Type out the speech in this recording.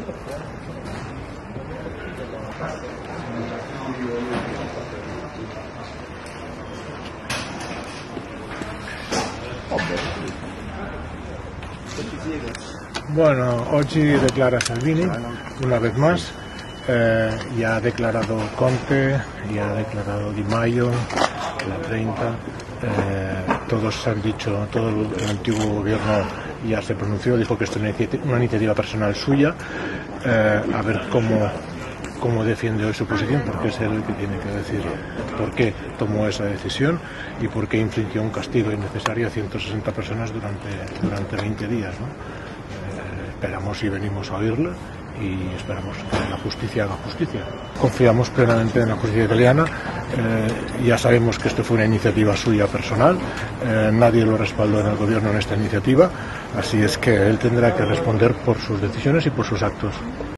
Bueno, oggi declara Salvini una vez más, ya ha declarado Conte, ya ha declarado Di Maio, la 30, todos han dicho, todo el antiguo gobierno ya se pronunció, dijo que esto es una iniciativa personal suya, a ver cómo defiende hoy su posición, porque es él el que tiene que decir por qué tomó esa decisión y por qué infligió un castigo innecesario a 160 personas durante 20 días, ¿no? Esperamos y venimos a oírla y esperamos que la justicia haga justicia. Confiamos plenamente en la justicia italiana, ya sabemos que esto fue una iniciativa suya personal, nadie lo respaldó en el gobierno en esta iniciativa, así es que él tendrá que responder por sus decisiones y por sus actos.